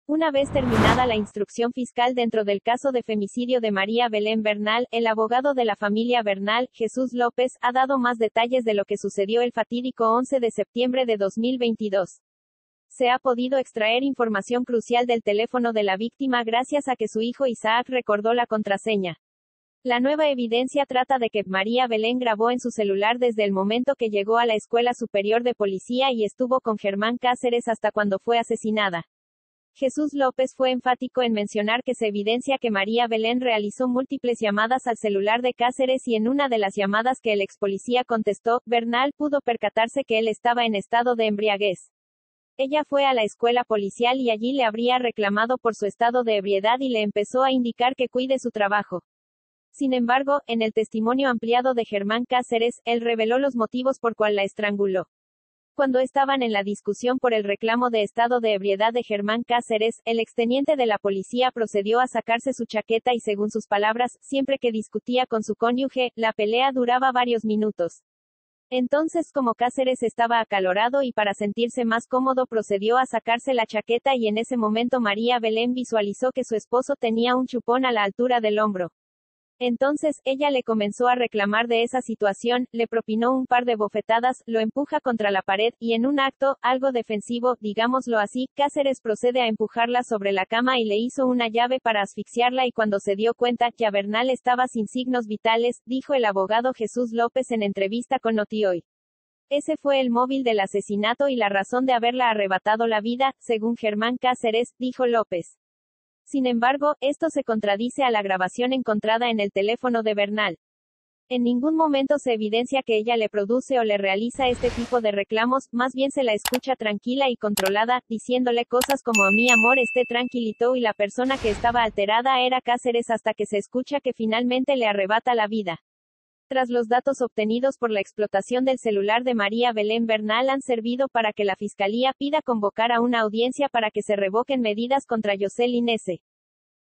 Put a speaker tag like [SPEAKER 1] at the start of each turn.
[SPEAKER 1] Una vez terminada la instrucción fiscal dentro del caso de femicidio de María Belén Bernal, el abogado de la familia Bernal, Jesús López, ha dado más detalles de lo que sucedió el fatídico 11 de septiembre de 2022. Se ha podido extraer información crucial del teléfono de la víctima gracias a que su hijo Isaac recordó la contraseña. La nueva evidencia trata de que María Belén grabó en su celular desde el momento que llegó a la Escuela Superior de Policía y estuvo con Germán Cáceres hasta cuando fue asesinada. Jesús López fue enfático en mencionar que se evidencia que María Belén realizó múltiples llamadas al celular de Cáceres y en una de las llamadas que el ex policía contestó, Bernal pudo percatarse que él estaba en estado de embriaguez. Ella fue a la escuela policial y allí le habría reclamado por su estado de ebriedad y le empezó a indicar que cuide su trabajo. Sin embargo, en el testimonio ampliado de Germán Cáceres, él reveló los motivos por cual la estranguló. Cuando estaban en la discusión por el reclamo de estado de ebriedad de Germán Cáceres, el exteniente de la policía procedió a sacarse su chaqueta y según sus palabras, siempre que discutía con su cónyuge, la pelea duraba varios minutos. Entonces como Cáceres estaba acalorado y para sentirse más cómodo procedió a sacarse la chaqueta y en ese momento María Belén visualizó que su esposo tenía un chupón a la altura del hombro. Entonces, ella le comenzó a reclamar de esa situación, le propinó un par de bofetadas, lo empuja contra la pared, y en un acto, algo defensivo, digámoslo así, Cáceres procede a empujarla sobre la cama y le hizo una llave para asfixiarla y cuando se dio cuenta, ya Bernal estaba sin signos vitales, dijo el abogado Jesús López en entrevista con Notihoy. Ese fue el móvil del asesinato y la razón de haberla arrebatado la vida, según Germán Cáceres, dijo López. Sin embargo, esto se contradice a la grabación encontrada en el teléfono de Bernal. En ningún momento se evidencia que ella le produce o le realiza este tipo de reclamos, más bien se la escucha tranquila y controlada, diciéndole cosas como a mi amor esté tranquilito y la persona que estaba alterada era Cáceres hasta que se escucha que finalmente le arrebata la vida. Tras los datos obtenidos por la explotación del celular de María Belén Bernal han servido para que la Fiscalía pida convocar a una audiencia para que se revoquen medidas contra Yoselyn S.